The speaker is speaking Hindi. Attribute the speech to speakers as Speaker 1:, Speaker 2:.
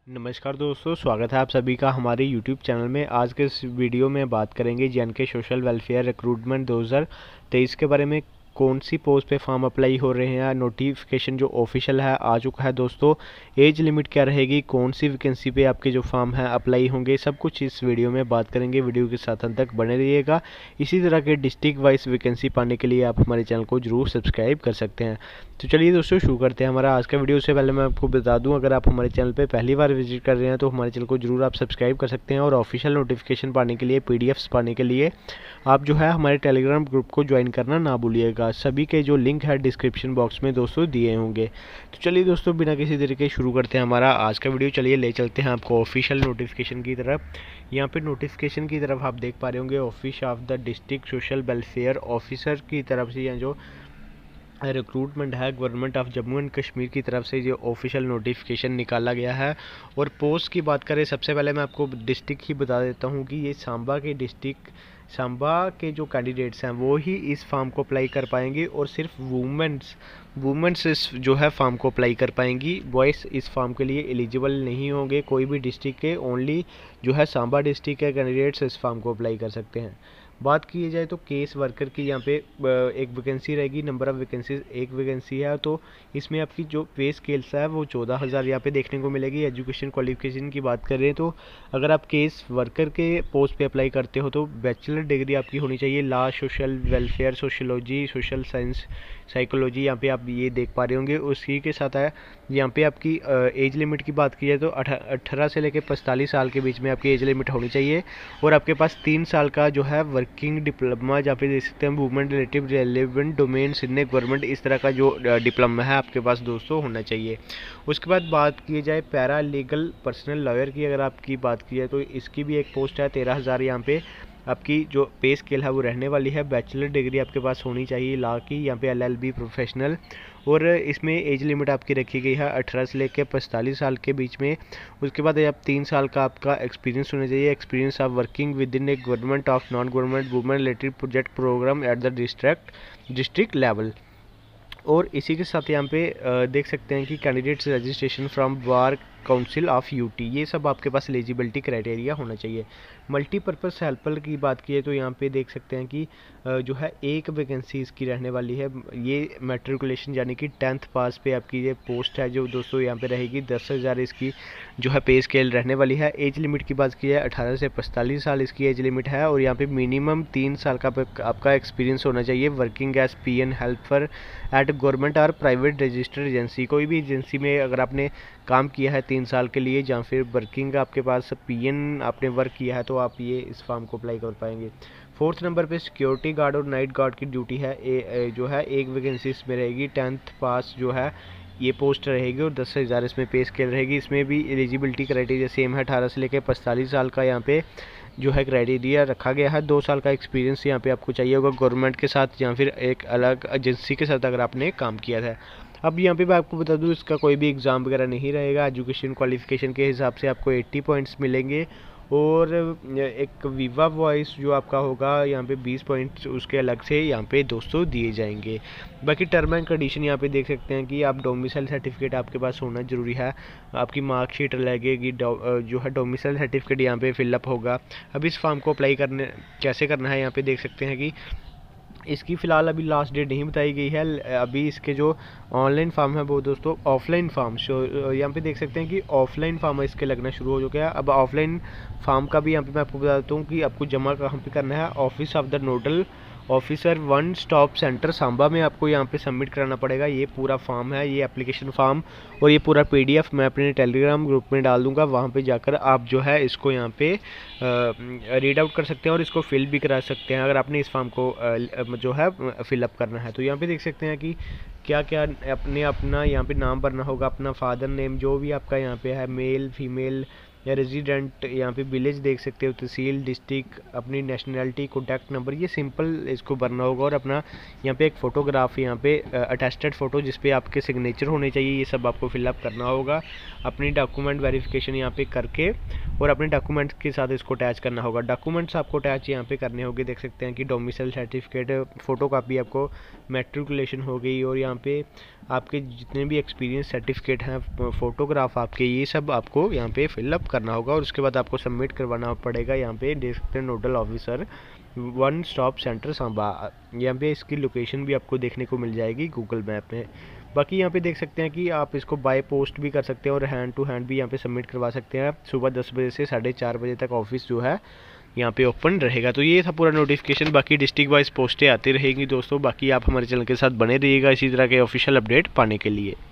Speaker 1: नमस्कार दोस्तों, स्वागत है आप सभी का हमारे YouTube चैनल में। आज के इस वीडियो में बात करेंगे जे.एन.के सोशल वेलफेयर रिक्रूटमेंट 2023 के बारे में। कौन सी पोस्ट पे फॉर्म अप्लाई हो रहे हैं, नोटिफिकेशन जो ऑफिशियल है आ चुका है दोस्तों। एज लिमिट क्या रहेगी, कौन सी वैकेंसी पे आपके जो फॉर्म है अप्लाई होंगे, सब कुछ इस वीडियो में बात करेंगे। वीडियो के साथ अंत तक बने रहिएगा। इसी तरह के डिस्ट्रिक्ट वाइज वैकेंसी पाने के लिए आप हमारे चैनल को जरूर सब्सक्राइब कर सकते हैं। तो चलिए दोस्तों शुरू करते हैं हमारा आज का वीडियो। से पहले मैं आपको बता दूं, अगर आप हमारे चैनल पे पहली बार विजिट कर रहे हैं तो हमारे चैनल को जरूर आप सब्सक्राइब कर सकते हैं। और ऑफिशियल नोटिफिकेशन पाने के लिए, पीडीएफ्स पाने के लिए आप जो है हमारे टेलीग्राम ग्रुप को ज्वाइन करना ना भूलिएगा। सभी के जो लिंक है डिस्क्रिप्शन बॉक्स में दोस्तों दिए होंगे। तो चलिए दोस्तों बिना किसी तरीके शुरू करते हैं हमारा आज का वीडियो। चलिए ले चलते हैं आपको ऑफिशियल नोटिफिकेशन की तरफ। यहाँ पे नोटिफिकेशन की तरफ आप देख पा रहे होंगे, office of the district social welfare officer की तरफ से, या जो रिक्रूटमेंट है government of Jammu and Kashmir की तरफ से जो ऑफिशियल नोटिफिकेशन निकाला गया है। और पोस्ट की बात करें, सबसे पहले मैं आपको डिस्ट्रिक्ट ही बता देता हूँ कि ये सांबा के डिस्ट्रिक्ट, सांबा के जो कैंडिडेट्स हैं वो ही इस फॉर्म को अप्लाई कर पाएंगे। और सिर्फ वुमेंस इस जो है फॉर्म को अप्लाई कर पाएंगी। बॉयज़ इस फॉर्म के लिए एलिजिबल नहीं होंगे। कोई भी डिस्ट्रिक्ट के, ओनली जो है सांबा डिस्ट्रिक्ट के कैंडिडेट्स इस फॉर्म को अप्लाई कर सकते हैं। बात की जाए तो केस वर्कर की यहाँ पे एक वैकेंसी रहेगी। नंबर ऑफ़ वैकेंसीज एक वैकेंसी है। तो इसमें आपकी जो पे स्केल्स है वो 14,000 यहाँ पे देखने को मिलेगी। एजुकेशन क्वालिफिकेशन की बात करें तो अगर आप केस वर्कर के पोस्ट पे अप्लाई करते हो तो बैचलर डिग्री आपकी होनी चाहिए। Law, social welfare, sociology, social science, psychology यहाँ पे आप ये देख पा रहे होंगे। उसी के साथ है यहाँ पे आपकी एज लिमिट की बात की जाए तो 18 से लेकर 45 साल के बीच में आपकी एज लिमिट होनी चाहिए। और आपके पास 3 साल का जो है वर्किंग डिप्लोमा, जहाँ पे देख सकते हैं women relative relevant domains in government, इस तरह का जो डिप्लोमा है आपके पास दोस्तों होना चाहिए। उसके बाद बात की जाए पैरा लीगल पर्सनल लॉयर की, अगर आपकी बात की जाए तो इसकी भी एक पोस्ट है। 13,000 यहाँ पे आपकी जो पे स्केल है वो रहने वाली है। बैचलर डिग्री आपके पास होनी चाहिए लॉ की, यहाँ पे LLB प्रोफेशनल। और इसमें एज लिमिट आपकी रखी गई है 18 से लेकर 45 साल के बीच में। उसके बाद आप 3 साल का आपका एक्सपीरियंस होना चाहिए। Experience of working with in a government of non government women related project programme at the district level. और इसी के साथ यहाँ पे देख सकते हैं कि candidates registration from bar council of UT, ये सब आपके पास एलिजिबिलिटी क्राइटेरिया होना चाहिए। मल्टीपर्पज़ हेल्पर की बात की है तो यहाँ पे देख सकते हैं कि जो है एक वैकेंसी इसकी रहने वाली है। ये मैट्रिकुलेशन यानी कि 10th पास पे आपकी ये पोस्ट है जो दोस्तों यहाँ पे रहेगी। 10,000 इसकी जो है पे स्केल रहने वाली है। एज लिमिट की बात की जाए 18 से 45 साल इसकी एज लिमिट है। और यहाँ पे मिनिमम 3 साल का आपका एक्सपीरियंस होना चाहिए working as PN helper at government और प्राइवेट रजिस्टर्ड एजेंसी। कोई भी एजेंसी में अगर आपने काम किया है 3 साल के लिए, या फिर वर्किंग आपके पास PN आपने वर्क किया है, तो आप ये इस फॉर्म को अप्लाई कर पाएंगे। 4th नंबर पे सिक्योरिटी गार्ड और नाइट गार्ड की ड्यूटी है। जो है एक वैकेंसी इसमें रहेगी। 10th पास जो है ये पोस्ट रहेगी और 10,000 इसमें पे स्केल रहेगी। इसमें भी एलिजिबिलिटी क्राइटेरिया सेम है। 18 से लेकर 45 साल का यहाँ पे जो है क्राइटेरिया रखा गया है। 2 साल का एक्सपीरियंस यहाँ पे आपको चाहिए होगा गवर्नमेंट के साथ, या फिर एक अलग एजेंसी के साथ अगर आपने काम किया था। अब यहाँ पे मैं आपको बता दूँ, इसका कोई भी एग्ज़ाम वगैरह नहीं रहेगा। एजुकेशन क्वालिफिकेशन के हिसाब से आपको 80 पॉइंट्स मिलेंगे। और एक वीवा वॉइस जो आपका होगा यहाँ पे 20 पॉइंट्स उसके अलग से यहाँ पे दोस्तों दिए जाएंगे। बाकी टर्म एंड कंडीशन यहाँ पे देख सकते हैं कि आप डोमिसाइल सर्टिफिकेट आपके पास होना ज़रूरी है। आपकी मार्कशीट लगेगी, जो है डोमिसाइल सर्टिफिकेट यहाँ पे फिलअप होगा। अब इस फॉर्म को अप्लाई करने कैसे करना है, यहाँ पे देख सकते हैं कि इसकी फ़िलहाल अभी लास्ट डेट नहीं बताई गई है। अभी इसके जो ऑनलाइन फॉर्म है वो दोस्तों ऑफलाइन फॉर्म यहाँ पे देख सकते हैं कि ऑफलाइन फॉर्म इसके लगना शुरू हो चुका है। अब ऑफलाइन फॉर्म का भी यहाँ पे मैं आपको बता देता हूँ कि आपको जमा कहाँ पे करना है। Office of the nodal officer, one stop centre Samba में आपको यहाँ पे सबमिट कराना पड़ेगा। ये पूरा फॉर्म है, ये एप्लीकेशन फॉर्म। और ये पूरा PDF मैं अपने टेलीग्राम ग्रुप में डाल दूँगा। वहाँ पे जाकर आप जो है इसको यहाँ पे रीड आउट कर सकते हैं और इसको फिल भी करा सकते हैं अगर आपने इस फॉर्म को जो है फिलअप करना है। तो यहाँ पे देख सकते हैं कि क्या क्या अपना यहाँ पे नाम भरना होगा, अपना फादर नेम जो भी आपका यहाँ पे है, मेल फीमेल या रेजिडेंट, यहाँ पे विलेज देख सकते हो, तहसील, डिस्ट्रिक्ट, अपनी नेशनैलिटी, कॉन्टैक्ट नंबर, ये सिंपल इसको भरना होगा। और अपना यहाँ पे एक फ़ोटोग्राफ, यहाँ पे अटेस्टेड फ़ोटो जिस पे आपके सिग्नेचर होने चाहिए, ये सब आपको फिलअप करना होगा। अपनी डॉक्यूमेंट वेरिफिकेशन यहाँ पे करके और अपने डॉक्यूमेंट्स के साथ इसको अटैच करना होगा। डॉक्यूमेंट्स आपको अटैच यहाँ पे करने होंगे, देख सकते हैं कि डोमिसाइल सर्टिफिकेट, फ़ोटोकॉपी आपको मैट्रिकुलेशन हो गई, और यहाँ पे आपके जितने भी एक्सपीरियंस सर्टिफिकेट हैं, फ़ोटोग्राफ आपके, ये सब आपको यहाँ पे फिलअप करना होगा और उसके बाद आपको सबमिट करवाना पड़ेगा। यहाँ पे देख सकते हैं nodal officer one stop centre Samba, यहाँ पे इसकी लोकेशन भी आपको देखने को मिल जाएगी गूगल मैप में। बाकी यहाँ पे देख सकते हैं कि आप इसको बाय पोस्ट भी कर सकते हैं और हैंड टू हैंड भी यहाँ पे सबमिट करवा सकते हैं। सुबह 10 बजे से 4:30 बजे तक ऑफिस जो है यहाँ पे ओपन रहेगा। तो ये था पूरा नोटिफिकेशन। बाकी डिस्ट्रिक्ट वाइज पोस्टें आती रहेंगी दोस्तों। बाकी आप हमारे चैनल के साथ बने रहिएगा इसी तरह के ऑफिशियल अपडेट पाने के लिए।